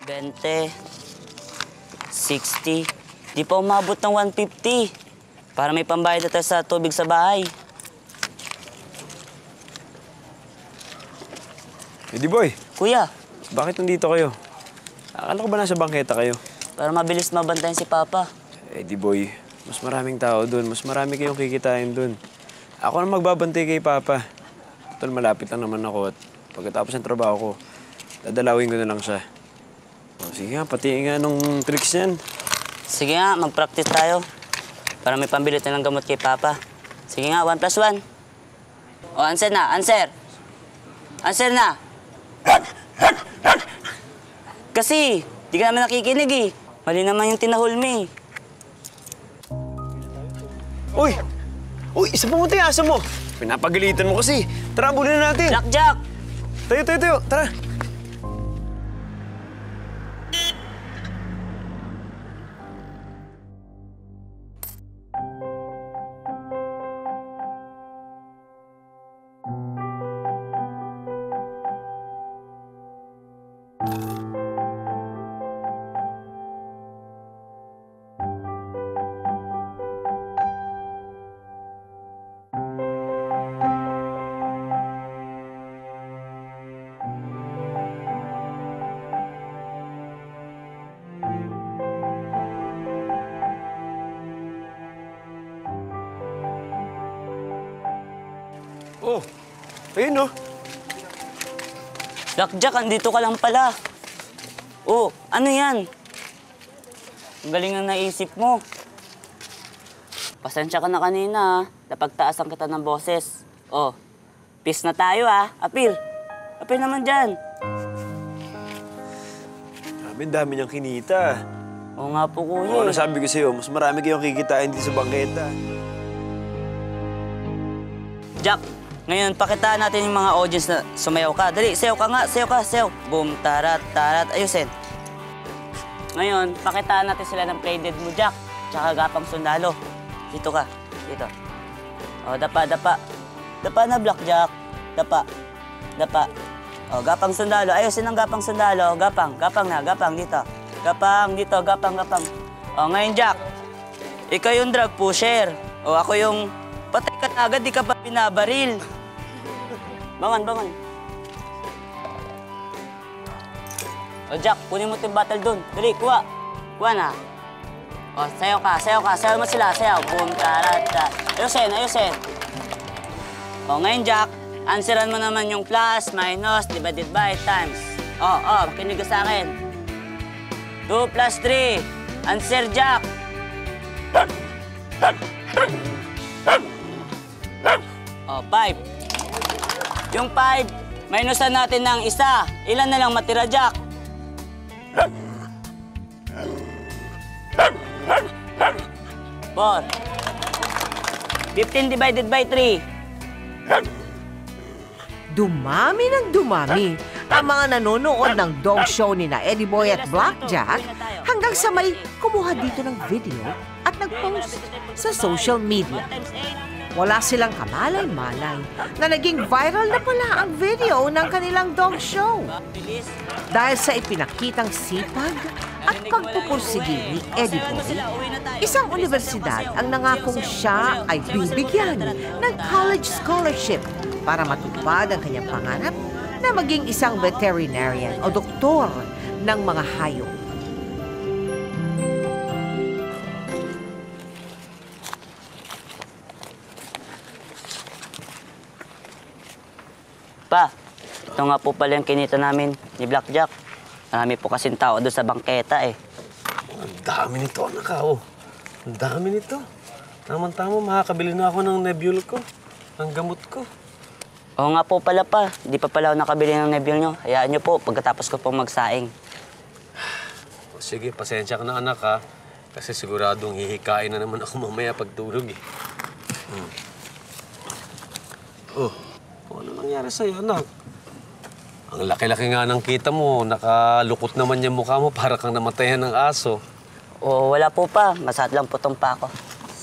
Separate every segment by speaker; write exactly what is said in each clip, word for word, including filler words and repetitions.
Speaker 1: twenty, sixty. Di pa umabot ng one fifty. Para may pambayad na tayo sa tubig sa bahay.
Speaker 2: Eddie boy.
Speaker 1: Kuya.
Speaker 2: Bakit nandito kayo? Akala ko ba nasa bangketa kayo?
Speaker 1: Para mabilis mabantayan si Papa.
Speaker 2: Eddie boy, mas maraming tao doon. Mas marami kayong kikitain doon. Ako na magbabantay kay Papa. Tol, malapit lang naman ako at pagkatapos ng trabaho ko, dadalawin ko na lang siya. O, sige nga, pati nga nung tricks niyan.
Speaker 1: Sige nga, mag-practice tayo. Para may pambilit na ng gamot kay Papa. Sige nga, one plus one. O, answer na, answer. Answer na. Kasi, di ka naman nakikinig eh. Mali naman yung tinahulmi.
Speaker 2: Uy! Uy, isa pumunta yung aso mo. Pinapagalitan mo kasi. Tara, bulin na natin.
Speaker 1: Jack, Jack!
Speaker 2: Tayo, tayo, tayo. Tara. Oh, ayun oh.
Speaker 1: Jack, Jack, andito ka lang pala. Oh, ano yan? Ang galing ang naisip mo. Pasensya ka na kanina, ha? Napagtaasan kita ng boses. Oh, peace na tayo, ha? Apil. Apil naman dyan.
Speaker 2: Dami, dami niyang kinita.
Speaker 1: Oo nga po, kuya.
Speaker 2: Oo, nasabi ko sa'yo, mas marami kayong kikitain dito sa bangketa.
Speaker 1: Jack, ngayon, pakitaan natin yung mga audience na sumayaw ka. Dali, sayaw ka nga, sayaw ka, sayaw. Boom, tarat, tarat, ayusin. Ngayon, pakitaan natin sila ng playdate mo, Jack. Tsaka gapang sundalo. Dito ka, dito. O, dapa, dapa. Dapa na, Blackjack. Dapa, dapa. O, gapang sundalo. Ayusin ang gapang sundalo. Gapang, gapang na, gapang dito. Gapang dito, gapang, gapang. O, ngayon, Jack. Ikaw yung drug pusher. O, ako yung patay ka na agad, di ka pa binabaril. Bangon, bangon. O, Jack, kunin mo yung battle dun. Dali, kuha. Kuha na. O, sayaw ka, sayaw ka. Sayaw mo sila, sayaw. Boom, tarata. Ayusin, ayusin. O, ngayon, Jack, answeran mo naman yung plus, minus, divided by, times. O, o, makinig ka sa akin. two plus three. Answer, Jack. O, five. Yung five, minusan natin ng isa. Ilan na lang matira, Jack? four. fifteen divided by three.
Speaker 3: Dumami ng dumami ang mga nanonood ng dog show ni na Eddie Boy at Blackjack hanggang sa may kumuha dito ng video at nag-post sa social media. Wala silang kamalay-malay na naging viral na pala ang video ng kanilang dog show. Dahil sa ipinakitang sipag at pagpupursigi ni Eddie Boy, isang universidad ang nangakong siya ay bibigyan ng college scholarship para matupad ang kanyang pangarap na maging isang veterinarian o doktor ng mga hayop.
Speaker 1: Pa, ito nga po pala yung kinita namin ni Blackjack. Marami po kasing tao doon sa bangketa eh.
Speaker 4: Ang dami nito, anak ka, oh. Ang dami nito. Tama-tama, makakabili na ako ng Nebule ko. Ng gamot ko.
Speaker 1: Oo nga po pala pa. Di pa pala ako nakabili ng Nebule nyo. Hayaan nyo po pagkatapos ko pong magsaing.
Speaker 4: Sige, pasensya ka na, anak, ha. Kasi siguradong hihikain na naman ako mamaya pagtulog, eh. Hmm. Oh, ano nangyari sa'yo, anak? Ang laki-laki nga ng kita mo. Nakalukot naman yung mukha mo para kang namatayan ng aso.
Speaker 1: Oo, wala po pa. Masat lang po tong pa ako.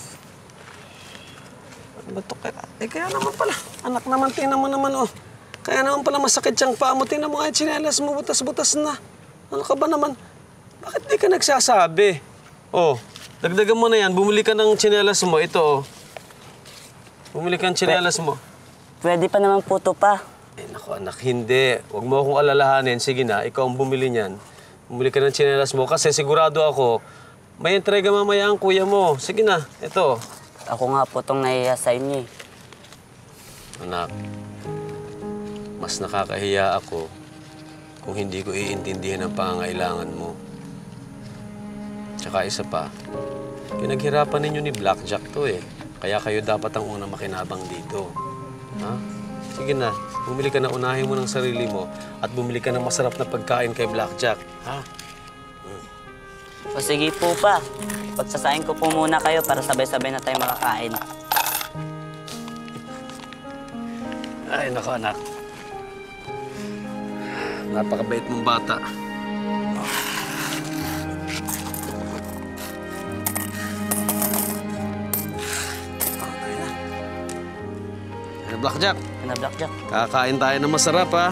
Speaker 4: Ano ba ito? Kaya, eh, kaya naman pala. Anak naman, tingnan mo naman, oh. Kaya naman pala masakit siyang paa mo. Tingnan mo nga yung tsinelas mo, butas-butas na. Ano ka ba naman? Bakit di ka nagsasabi? Oh, dagdagan mo na yan. Bumili ka ng tsinelas mo. Ito, oh. Bumili ka ng tsinelas mo.
Speaker 1: Pwede pa naman po to pa.
Speaker 4: Eh, naku anak, hindi. Huwag mo akong alalahanin. Sige na, ikaw ang bumili niyan. Bumili ka ng tsinelas mo kasi sigurado ako, may entrega mamaya ang kuya mo. Sige na, ito.
Speaker 1: Ako nga po tong nahiya sa inyo eh.
Speaker 4: Anak, mas nakakahiya ako kung hindi ko iintindihan ang pangangailangan mo. Tsaka isa pa, pinaghirapan ninyo ni Blackjack to eh. Kaya kayo dapat ang unang makinabang dito. Ha? Sige na, bumili ka na, unahin mo ng sarili mo at bumili ka ng masarap na pagkain kay Blackjack. Ha?
Speaker 1: O sige po pa. Pagsasayin ko po muna kayo para sabay-sabay na tayo makakain.
Speaker 4: Ay, naku anak. Napakabait mong bata. Ano, Blackjack?
Speaker 1: Ano, Blackjack?
Speaker 4: Kakain tayo ng masarap, ha?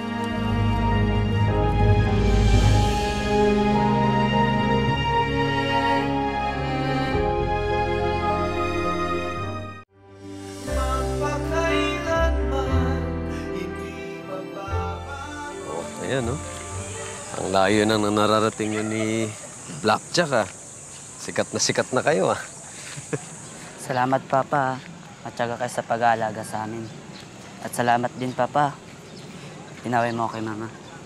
Speaker 4: Oh, ayan, no? Ang layo na nang nararating yun ni Blackjack, ha? Sikat na sikat na kayo, ha?
Speaker 1: Salamat, Papa. Matyaga kayo sa pag-aalaga sa amin. At salamat din, Papa. Tinaway mo ako kay Mama.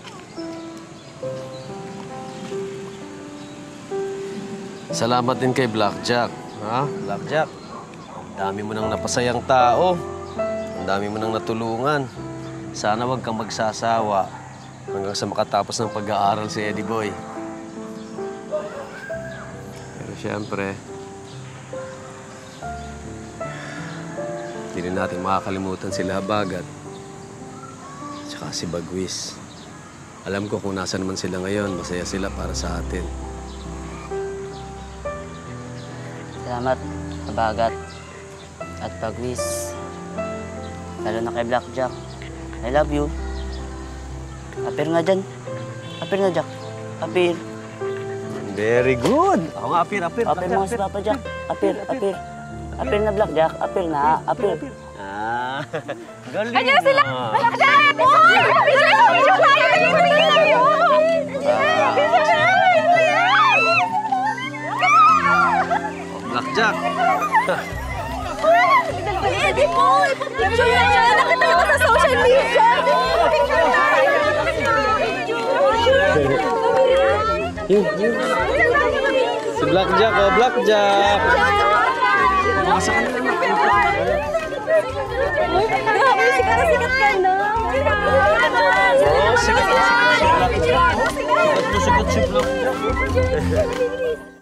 Speaker 4: Salamat din kay Blackjack. Ha? Blackjack, ang dami mo nang napasayang tao. Ang dami mo nang natulungan. Sana wag kang magsasawa hanggang sa makatapos ng pag-aaral si Eddie Boy. Pero siyempre, hindi rin natin makakalimutan sila Habagat. Tsaka si Bagwis. Alam ko kung nasa naman sila ngayon, masaya sila para sa atin.
Speaker 1: Salamat, Habagat. At Bagwis. Lalo na kay Blackjack. I love you. Apir nga dyan. Apir nga, Jack. Apir.
Speaker 4: Very good. Ako nga, apir, apir.
Speaker 1: Apir mo nga si Papa Jack. Apir, apir. Apir na, Blackjack. Apir na, apir.
Speaker 4: Ah, galing
Speaker 5: Ayan sila! Blackjack! Uy! Picture! Picture tayo! Picture tayo!
Speaker 4: Blackjack.
Speaker 5: Eddie Boy! Picture tayo! Nakita ko sa social media! Picture tayo!
Speaker 4: Si Blackjack, oh, Blackjack. Masa ka na naman.
Speaker 5: Grabe, sikat na sikat ka na!
Speaker 4: Oh, sikat na sikat si Blackjack. Sikat na sikat si Blackjack.